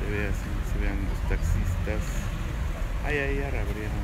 Se ve así, se vean los taxistas. Ay, ya reabrieron.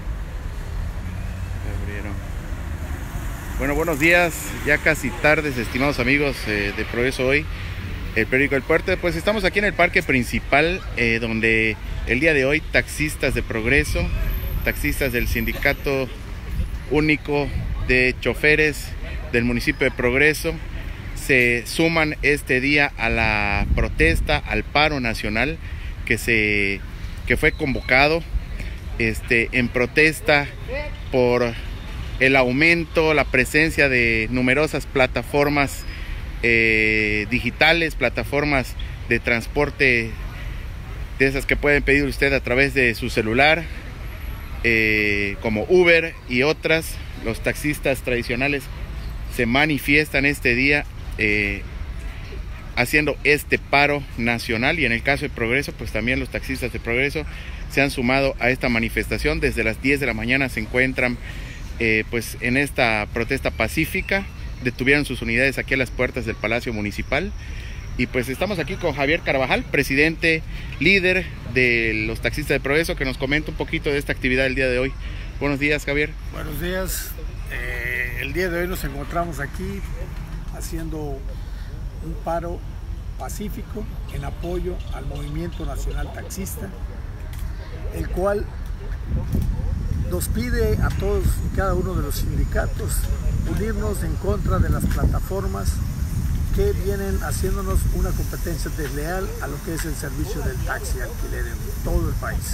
Bueno, buenos días, ya casi tardes, estimados amigos de Progreso Hoy, el periódico El Puerto. Pues estamos aquí en el parque principal, donde el día de hoy taxistas de Progreso, taxistas del Sindicato Único de Choferes del municipio de Progreso, se suman este día a la protesta, al paro nacional que fue convocado en protesta por el aumento, la presencia de numerosas plataformas digitales, plataformas de transporte de esas que pueden pedir usted a través de su celular, como Uber y otras. Los taxistas tradicionales se manifiestan este día haciendo este paro nacional, y en el caso de Progreso, pues también los taxistas de Progreso se han sumado a esta manifestación. Desde las 10 de la mañana se encuentran pues en esta protesta pacífica. Detuvieron sus unidades aquí a las puertas del Palacio Municipal, y pues estamos aquí con Javier Carvajal, presidente, líder de los taxistas de Progreso, que nos comenta un poquito de esta actividad del día de hoy. Buenos días, Javier. Buenos días. El día de hoy nos encontramos aquí haciendo un paro pacífico en apoyo al Movimiento Nacional Taxista, el cual nos pide a todos y cada uno de los sindicatos unirnos en contra de las plataformas que vienen haciéndonos una competencia desleal a lo que es el servicio del taxi alquiler en todo el país.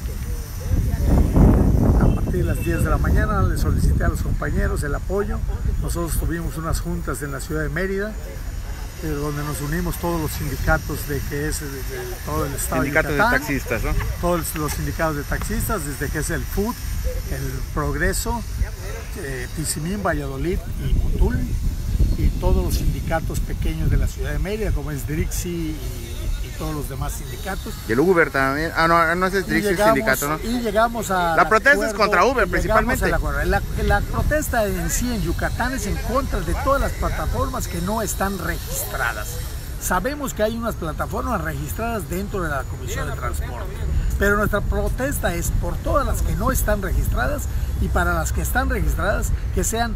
A partir de las 10 de la mañana le solicité a los compañeros el apoyo. Nosotros tuvimos unas juntas en la ciudad de Mérida, donde nos unimos todos los sindicatos de todo el estado de Yucatán. Sindicatos de taxistas, ¿no? Todos los sindicatos de taxistas, desde que es el FUT, el Progreso, Tizimín, Valladolid y Motul, y todos los sindicatos pequeños de la ciudad de Mérida, como es Drixi y todos los demás sindicatos. Y el Uber también. No es Drixi el sindicato, ¿no? Y llegamos a... La protesta es contra Uber principalmente. La protesta en sí en Yucatán es en contra de todas las plataformas que no están registradas. Sabemos que hay unas plataformas registradas dentro de la Comisión de Transporte, pero nuestra protesta es por todas las que no están registradas, y para las que están registradas que sean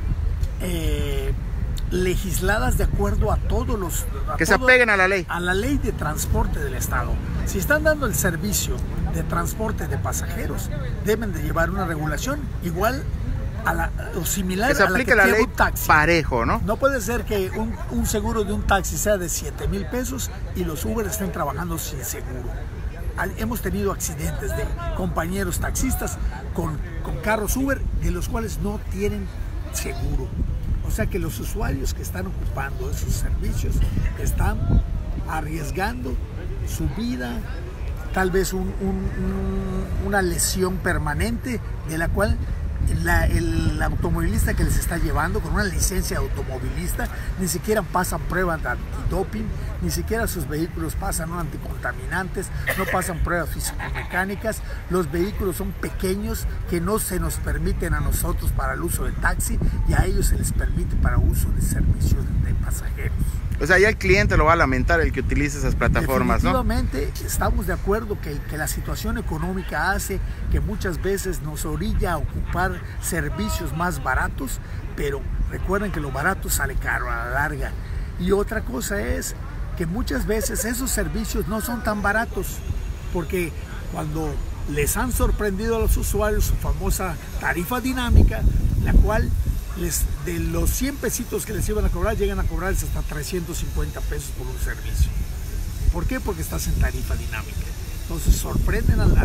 legisladas de acuerdo a todos los... Se apeguen a la ley. A la ley de transporte del Estado. Si están dando el servicio de transporte de pasajeros, deben de llevar una regulación igual o similar que se aplique a la que la ley un taxi. Parejo, ¿no? No puede ser que un seguro de un taxi sea de 7,000 pesos y los Uber estén trabajando sin seguro. Hemos tenido accidentes de compañeros taxistas con carros Uber, de los cuales no tienen seguro. O sea que los usuarios que están ocupando esos servicios están arriesgando su vida, tal vez una lesión permanente, de la cual el automovilista que les está llevando con una licencia de automovilista ni siquiera pasan pruebas de antidoping, ni siquiera sus vehículos pasan anticontaminantes, no pasan pruebas físico-mecánicas. Los vehículos son pequeños que no se nos permiten a nosotros para el uso del taxi, y a ellos se les permite para uso de servicios de pasajeros. O sea, ya el cliente lo va a lamentar, el que utilice esas plataformas, ¿no? Definitivamente estamos de acuerdo que la situación económica hace que muchas veces nos orilla a ocupar servicios más baratos, pero recuerden que lo barato sale caro a la larga. Y otra cosa es que muchas veces esos servicios no son tan baratos, porque cuando les han sorprendido a los usuarios su famosa tarifa dinámica, la cual de los 100 pesitos que les iban a cobrar, llegan a cobrarles hasta 350 pesos por un servicio. ¿Por qué? Porque estás en tarifa dinámica. Entonces sorprenden al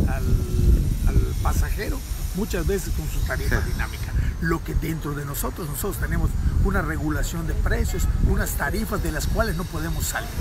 pasajero muchas veces con su tarifa dinámica. Lo que dentro de nosotros tenemos una regulación de precios, unas tarifas de las cuales no podemos salir.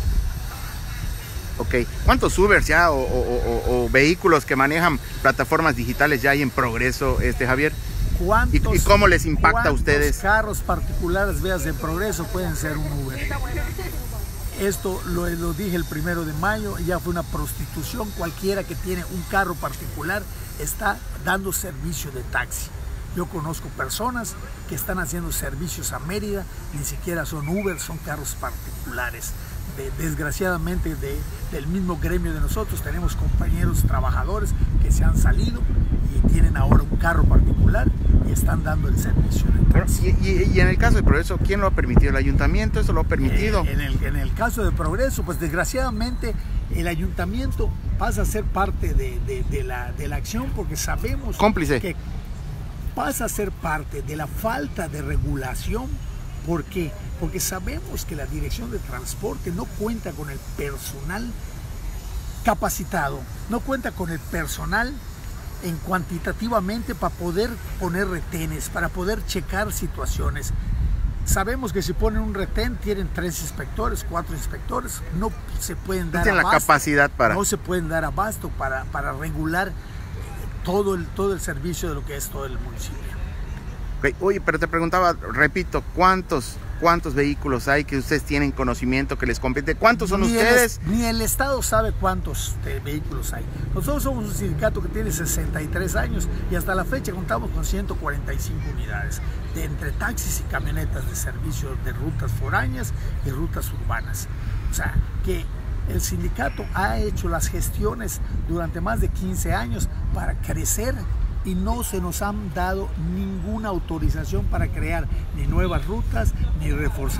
Ok, ¿cuántos Ubers ya o vehículos que manejan plataformas digitales ya hay en Progreso, Javier? ¿Y cómo les impacta a ustedes? ¿Cuántos carros particulares veas en Progreso pueden ser un Uber? Esto lo dije el 1 de mayo, ya fue una prostitución. Cualquiera que tiene un carro particular está dando servicio de taxi. Yo conozco personas que están haciendo servicios a Mérida, ni siquiera son Uber, son carros particulares. desgraciadamente del mismo gremio de nosotros, tenemos compañeros trabajadores que se han salido y tienen ahora un carro particular y están dando el servicio de taxi. Y en el caso de Progreso, ¿quién lo ha permitido? ¿El ayuntamiento eso lo ha permitido? En el caso de Progreso, pues desgraciadamente el ayuntamiento pasa a ser parte de la acción, porque sabemos cómplice, que pasa a ser parte de la falta de regulación. ¿Por qué? Porque sabemos que la Dirección de Transporte no cuenta con el personal capacitado, no cuenta con el personal cuantitativamente para poder poner retenes, para poder checar situaciones. Sabemos que si ponen un retén tienen 3 inspectores, 4 inspectores, no se pueden dar abasto, la capacidad para... no se pueden dar abasto para regular todo el servicio de lo que es todo el municipio. Okay. Oye, pero te preguntaba, repito, ¿cuántos vehículos hay que ustedes tienen conocimiento que les compete? ¿Cuántos son ustedes? Ni el Estado sabe cuántos vehículos hay. Nosotros somos un sindicato que tiene 63 años y hasta la fecha contamos con 145 unidades, entre taxis y camionetas de servicio de rutas foráneas y rutas urbanas. O sea, que el sindicato ha hecho las gestiones durante más de 15 años para crecer y no se nos han dado ninguna autorización para crear ni nuevas rutas, ni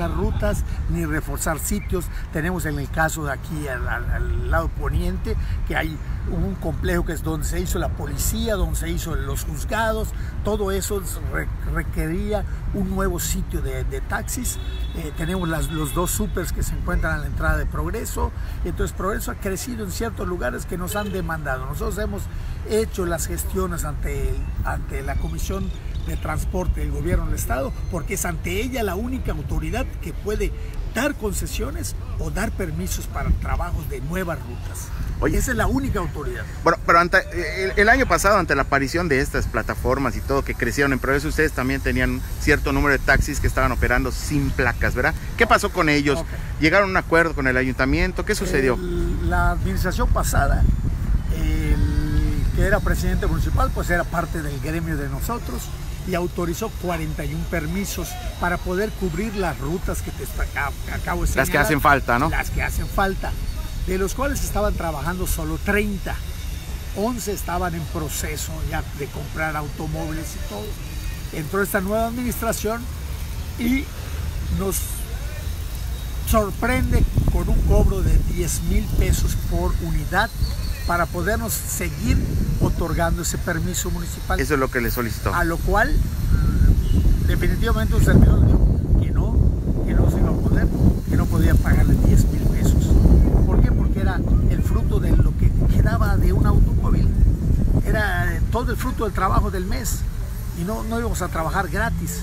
reforzar sitios. Tenemos en el caso de aquí al lado poniente que hay un complejo que es donde se hizo la policía, donde se hizo los juzgados. Todo eso requería un nuevo sitio de taxis. Tenemos los 2 supers que se encuentran a la entrada de Progreso. Entonces Progreso ha crecido en ciertos lugares que nos han demandado. Nosotros hemos hecho las gestiones ante la Comisión de Transporte del Gobierno del Estado, porque es ante ella la única autoridad que puede dar concesiones o dar permisos para trabajos de nuevas rutas. Oye, esa es la única autoridad. Bueno, pero el año pasado, ante la aparición de estas plataformas y todo que crecieron en Progreso, ustedes también tenían cierto número de taxis que estaban operando sin placas, ¿verdad? ¿Qué pasó con ellos? Okay. ¿Llegaron a un acuerdo con el ayuntamiento? ¿Qué sucedió? La administración pasada, que era presidente municipal, pues era parte del gremio de nosotros y autorizó 41 permisos para poder cubrir las rutas que te acabo de señalar. Las que hacen falta, ¿no? Las que hacen falta, de los cuales estaban trabajando solo 30. 11 estaban en proceso ya de comprar automóviles y todo. Entró esta nueva administración y nos sorprende con un cobro de 10,000 pesos por unidad para podernos seguir otorgando ese permiso municipal. Eso es lo que le solicitó. A lo cual definitivamente un servidor dijo que no se iba a poder, que no podía pagarle 10,000 pesos. ¿Por qué? Porque era el fruto de lo que quedaba de un automóvil. Era todo el fruto del trabajo del mes y no íbamos a trabajar gratis.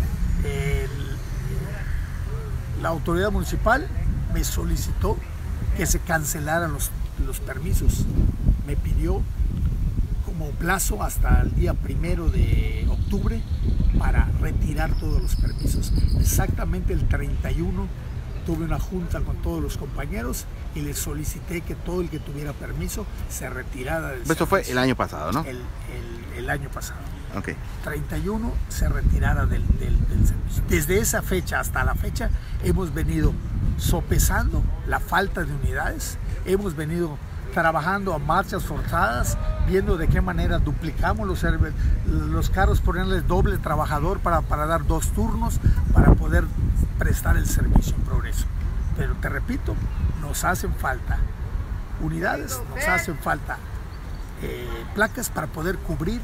La autoridad municipal me solicitó que se cancelaran los permisos. Me pidió como plazo hasta el día 1 de octubre para retirar todos los permisos. Exactamente el 31 tuve una junta con todos los compañeros y les solicité que todo el que tuviera permiso se retirara del servicio. Esto fue el año pasado, ¿no? El año pasado. Okay. 31 se retirara del servicio. Desde esa fecha hasta la fecha hemos venido sopesando la falta de unidades, hemos venido trabajando a marchas forzadas, viendo de qué manera duplicamos los carros, ponerles doble trabajador para dar 2 turnos, para poder prestar el servicio en Progreso. Pero te repito, nos hacen falta unidades, nos hacen falta placas para poder cubrir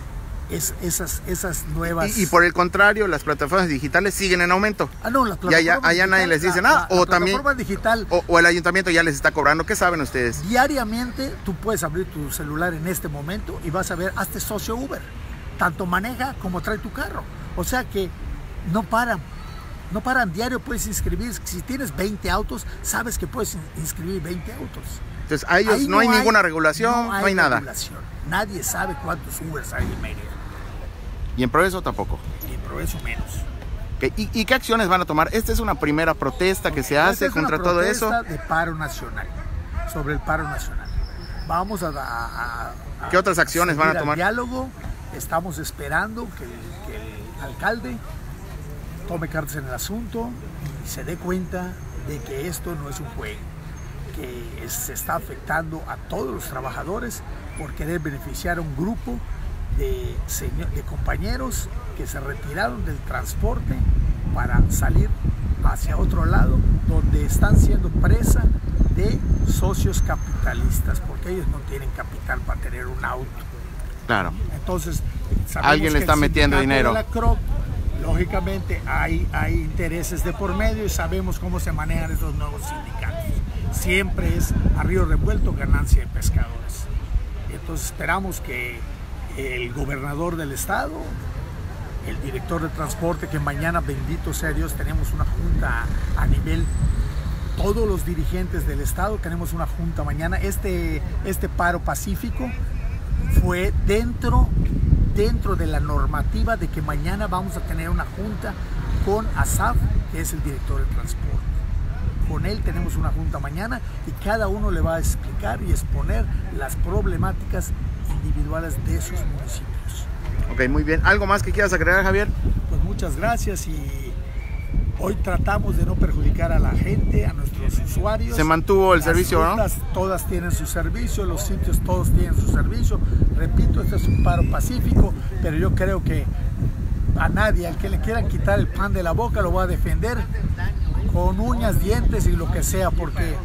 esas nuevas... Y por el contrario, las plataformas digitales siguen en aumento. No, las plataformas allá nadie les dice nada. O también digital, o el ayuntamiento ya les está cobrando. ¿Qué saben ustedes? Diariamente tú puedes abrir tu celular en este momento y vas a ver, hazte socio Uber. Tanto maneja como trae tu carro. O sea que no paran. No paran, diario puedes inscribir. Si tienes 20 autos, sabes que puedes inscribir 20 autos. Entonces a ellos no hay ninguna regulación, no hay nada. Nadie sabe cuántos Ubers hay en Mérida. ¿Y en Progreso tampoco? Y en Progreso menos. Okay. ¿Y qué acciones van a tomar? Esta es una primera protesta que se hace contra todo eso. De paro nacional, sobre el paro nacional. Vamos a ¿qué otras acciones van a tomar? Diálogo. Estamos esperando que el alcalde tome cartas en el asunto y se dé cuenta de que esto no es un juego, que se está afectando a todos los trabajadores por querer beneficiar a un grupo de compañeros que se retiraron del transporte para salir hacia otro lado, donde están siendo presa de socios capitalistas, porque ellos no tienen capital para tener un auto. Claro. Entonces, alguien le está metiendo dinero. De la CROC, lógicamente hay intereses de por medio y sabemos cómo se manejan esos nuevos sindicatos. Siempre es a río revuelto ganancia de pescadores. Entonces esperamos que el gobernador del estado, el director de transporte, que mañana, bendito sea Dios, tenemos una junta a nivel, todos los dirigentes del estado tenemos una junta mañana. Este paro pacífico fue dentro de la normativa de que mañana vamos a tener una junta con Asaf, que es el director de transporte. Con él tenemos una junta mañana y cada uno le va a explicar y exponer las problemáticas individuales de sus municipios. Ok, muy bien. ¿Algo más que quieras agregar, Javier? Pues muchas gracias, y hoy tratamos de no perjudicar a la gente, a nuestros usuarios. Se mantuvo el servicio, rutas, ¿no? Todas tienen su servicio, los sitios todos tienen su servicio. Repito, este es un paro pacífico, pero yo creo que a nadie, al que le quieran quitar el pan de la boca, lo va a defender con uñas, dientes y lo que sea, porque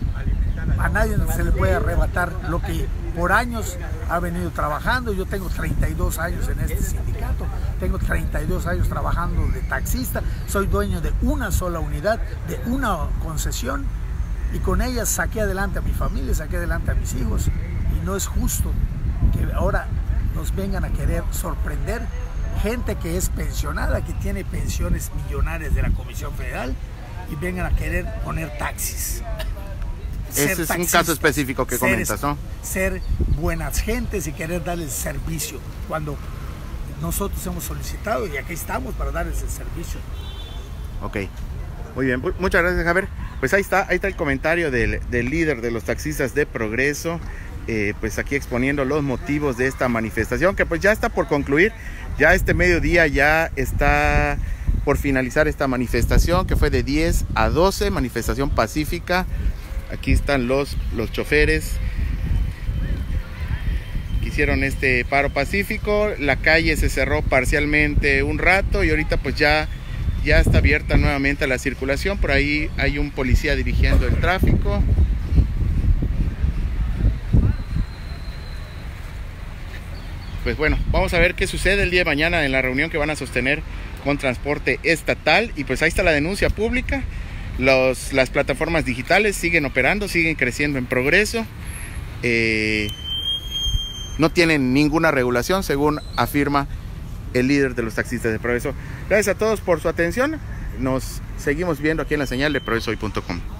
a nadie se le puede arrebatar lo que por años ha venido trabajando. Yo tengo 32 años en este sindicato, tengo 32 años trabajando de taxista, soy dueño de una sola unidad, de una concesión, y con ella saqué adelante a mi familia, saqué adelante a mis hijos, y no es justo que ahora nos vengan a querer sorprender gente que es pensionada, que tiene pensiones millonarias de la Comisión Federal, y vengan a querer poner taxis. Ese es un caso específico que comentas, ¿no? Ser buenas gentes y querer darles servicio, cuando nosotros hemos solicitado y aquí estamos para darles el servicio. Ok, muy bien, muchas gracias, Javier. Pues ahí está el comentario del líder de los taxistas de Progreso, pues aquí exponiendo los motivos de esta manifestación, que pues ya está por concluir. Ya este mediodía ya está por finalizar esta manifestación, que fue de 10 a 12, manifestación pacífica. Aquí están los choferes que hicieron este paro pacífico. La calle se cerró parcialmente un rato y ahorita pues ya está abierta nuevamente la circulación. Por ahí hay un policía dirigiendo el tráfico. Pues bueno, vamos a ver qué sucede el día de mañana en la reunión que van a sostener con Transporte Estatal. Y pues ahí está la denuncia pública. Las plataformas digitales siguen operando, siguen creciendo en Progreso. No tienen ninguna regulación, según afirma el líder de los taxistas de Progreso. Gracias a todos por su atención. Nos seguimos viendo aquí en la señal de progresohoy.com.